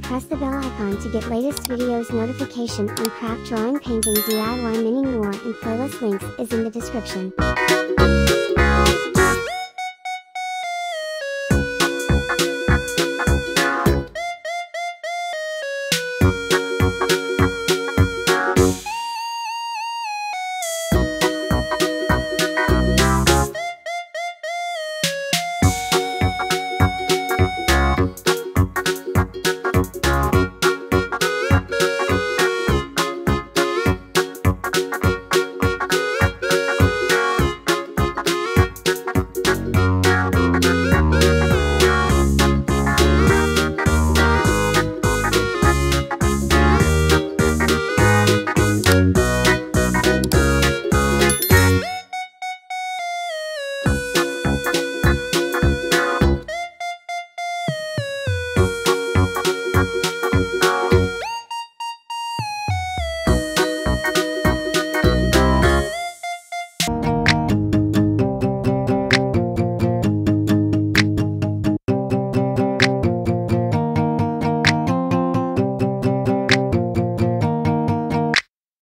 press the bell icon to get latest videos notification on craft drawing, painting, DIY, many more, and playlist links is in the description.